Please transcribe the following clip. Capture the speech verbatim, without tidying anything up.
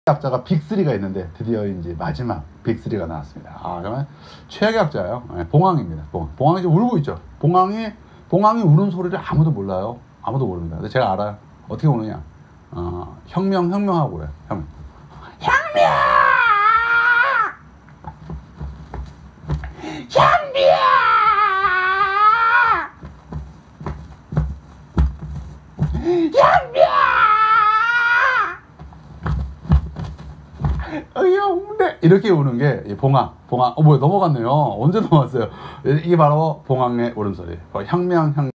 학자가 빅쓰리가 있는데 드디어 이제 마지막 빅쓰리가 나왔습니다. 아, 그러면 최악의 학자예요. 네, 봉황입니다. 봉황. 봉황이 지금 울고 있죠. 봉황이 봉황이 우는 소리를 아무도 몰라요. 아무도 모릅니다. 근데 제가 알아요. 어떻게 우느냐? 어, 혁명 혁명하고 그래요. 혁명. 혁명! 혁명! 혁명! 어이없네 이렇게 우는 게 봉황. 봉황. 어 뭐야 넘어갔네요. 언제 넘어갔어요? 이게 바로 봉황의 울음소리. 혁명 혁명.